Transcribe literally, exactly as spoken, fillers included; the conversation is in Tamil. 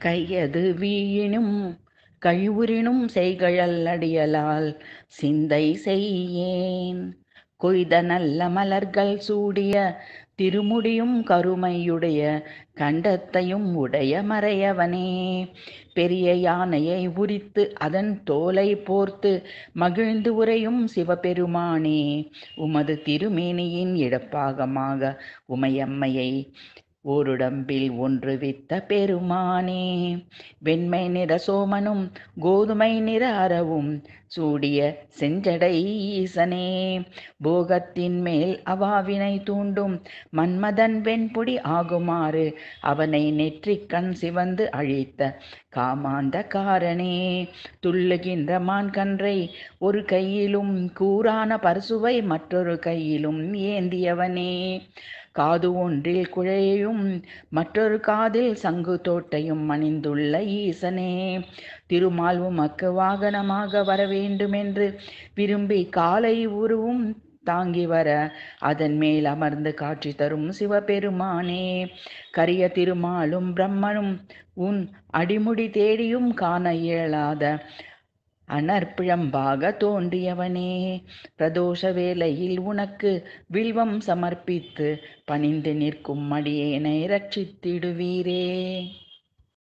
கையது வீழினும் கழிவுறினும் செய்கழல் அடியலால் சிந்தை செய்யேன். கொய்த நல்ல மலர்கள் சூடிய திருமுடியும் கருமையுடைய கண்டத்தையும் உடைய மறையவனே, பெரிய யானையை உரித்து அதன் தோலை போர்த்து மகிழ்ந்து உரையும் சிவபெருமானே, உமது திருமேனியின் இடப்பாகமாக உமையம்மையை ஓருடம்பில் ஒன்று வித்த பெருமானே, வெண்மை நிற சோமனும் கோதுமை நிற அரவும் சூடிய செஞ்சடை ஈசனே, போகத்தின் மேல் அவாவினை தூண்டும் மன்மதன் வெண்பொடி ஆகுமாறு அவனை நெற்றிக் கண் சிவந்து அழித்த காமாந்த காரனே, துள்ளுகின்ற மான்கன்றை ஒரு கையிலும் கூரான பரசுவை மற்றொரு கையிலும் ஏந்தியவனே, காது ஒன்றில் குழையும் மற்றொரு காதில் சங்கு தோட்டையும் அணிந்துள்ள ஈசனே, திருமால் உமக்கு வாகனமாக வர வேண்டுமென்று விரும்பி காலை உருவும் தாங்கி வர அதன் மேல் அமர்ந்து காட்சி தரும் சிவபெருமானே, கரிய திருமாலும் பிரம்மனும் உன் அடிமுடி தேடியும் காண இயலாத அனற்பிழம்பாக தோன்றியவனே, பிரதோஷ வேளையில் உனக்கு வில்வம் சமர்ப்பித்து பணிந்து நிற்கும் அடியேனை ரட்சித்திடுவீரே.